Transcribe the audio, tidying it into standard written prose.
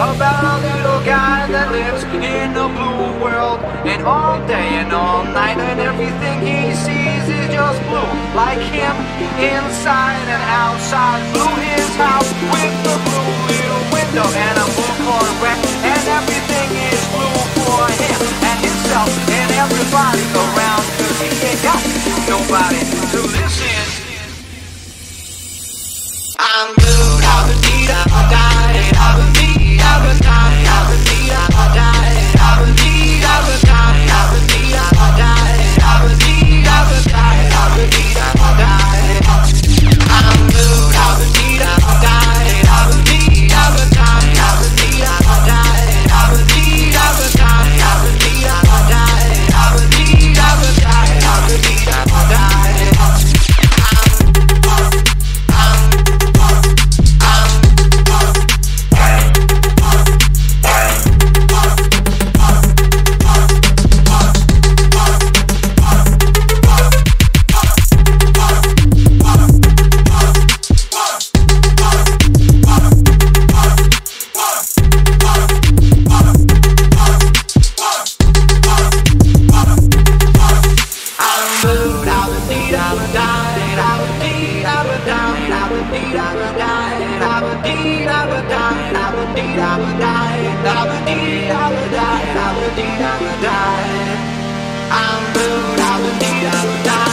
about a little guy that lives in a blue world, and all day and all night, and everything he sees is just blue. Like him, inside and outside. Blue his house with the blue little window and a blue Corvette, and everything is blue for him and himself and everybody around, 'cause he ain't got nobody to listen. I'm blue, I've been beat up, died, I've been beat, I've been died, I've been beat up, died, I've been beat, I've been died, I've been beat up, died, I've been beat, I've been died, I've been beat up, died. I'm blue, I've been beat up, died, I've been beat, I've been died, I've been beat up, died, I've been beat, I've been died, I've been beat up, died, I've been beat, I've been died, I've been beat up, died. I'm blue, I would need, I would die.